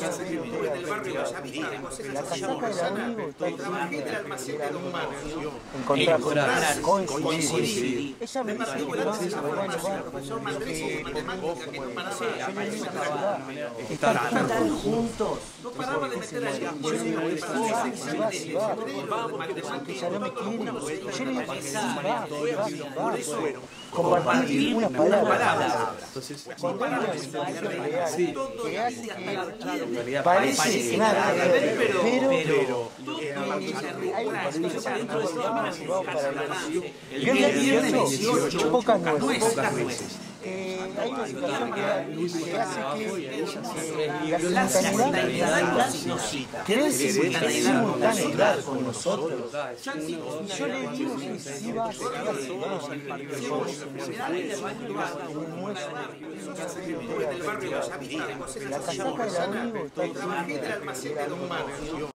estuve en el barrio Bellavista, La casaca de la Olivo, trabajé en el almacén de Don Mario. encontrar, coincidir. Ella Me me dice, particular se llamaba el profesor Mandresi de matemática que no paraba de estar juntos. no paraba de meter allí Yo le digo, sí, va, porque ella no me quiere. Yo le digo que sí, va. Compartir una palabra. Cuando hay una situación real que hace que parece nada, pero hay una situación dentro de esto para el viernes 18, pocas nueces. Hay una situación que hace que la simultaneidad cree simultaneidad con nosotros. Y yo le digo que sí va a ser vamos al parque en en el barrio Bellavista, la casaca de la Olivo, trabajé en el almacén de Don Mario.